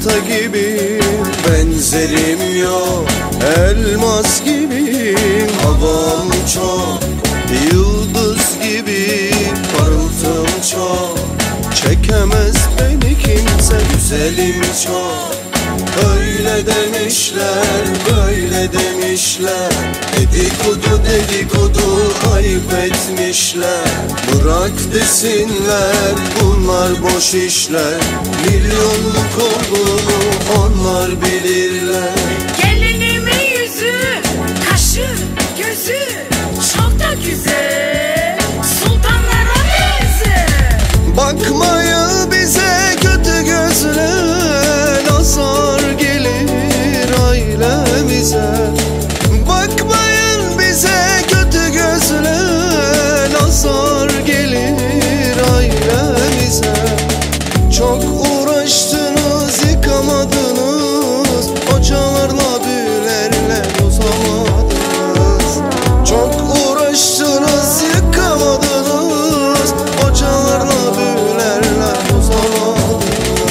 Pırlanta gibiyim, benzerim yok. Elmas gibiyim, havam çok. Yıldız gibi parıltım çok. Çekemez beni kimse, güzelim çok. Öyle demişler, böyle demişler. Dedikodu ayıp etmişler. Bırak desinler, bunlar boş işler. Milyonluk olduğunu onlar bilirler. Gelinimin yüzü, kaşı, gözü çok da güzel, sultanlara benzer. Bakmayın bize kötü gözle, nazar gelir ailemize. Bakmayın bize kötü gözle, nazar gelir ailemize. Çok uğraştınız, yıkamadınız, hocalarla büyülerle bozamadınız. Çok uğraştınız, yıkamadınız, hocalarla büyülerle bozamadınız.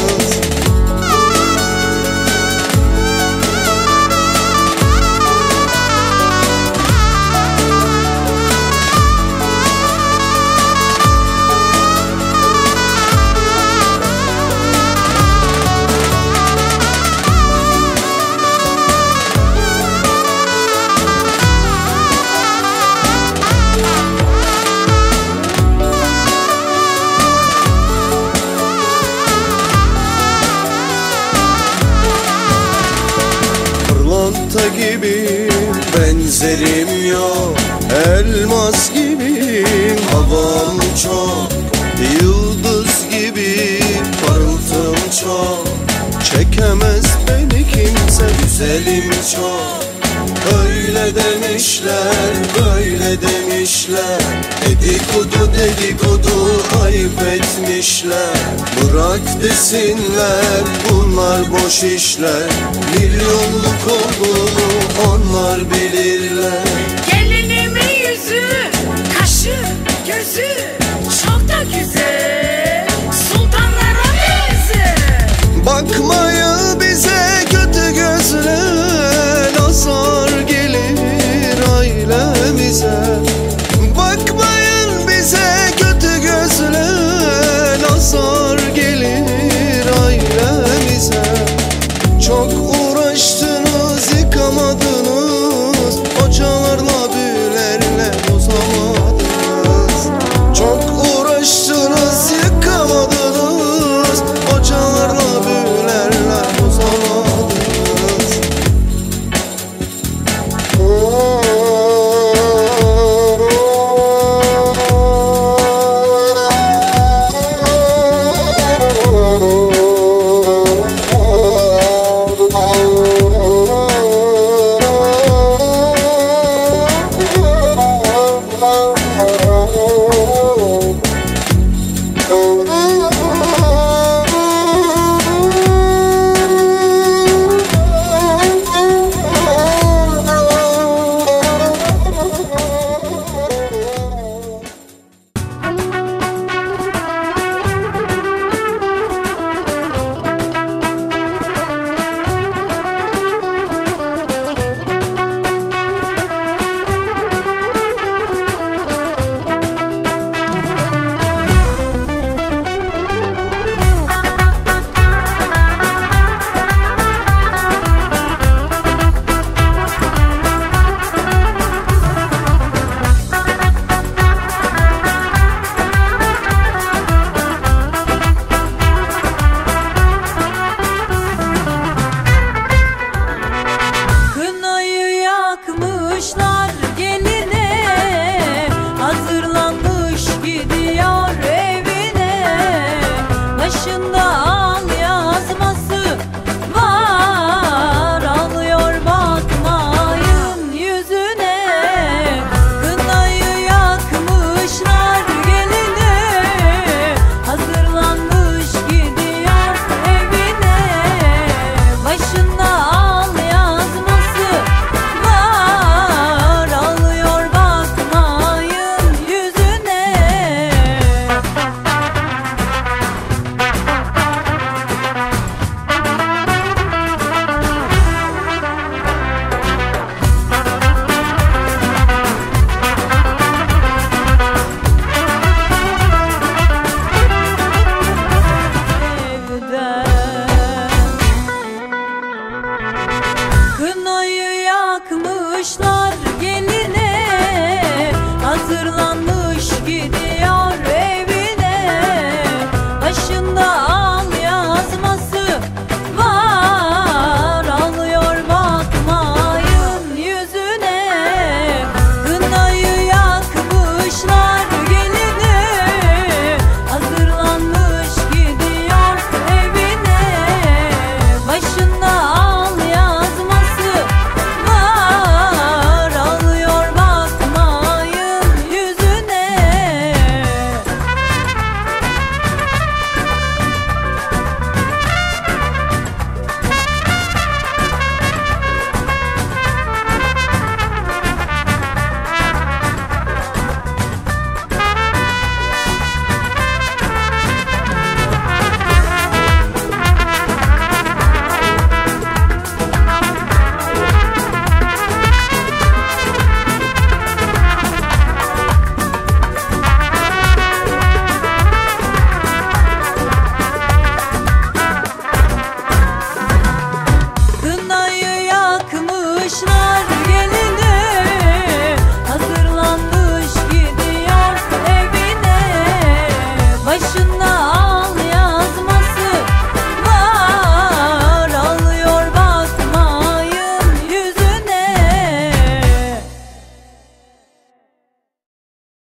Pırlanta gibiyim, benzerim yok. Elmas gibiyim, havam çok. Yıldız gibi parıltım çok. Çekemez beni kimse, güzelim çok. Öyle demişler, böyle demişler. Dedikodu ayıp etmişler. Bırak desinler, bunlar boş işler. Milyonluk olduğunu onlar bilirler. Gelinimin yüzü, kaşı, gözü çok da güzel, sultanlara benzer. Bakmayın bize kötü gözle, nazar gelir ailemize. Bakmayın bize kötü gözle, nazar gelir ailemize. Çok uğraştınız, yıkamadınız, hocalarla büyülerle bozamadınız. Çok uğraştınız, yıkamadınız, hocalarla büyülerle bozamadınız. Hazırlanmış gidiyor evine, başında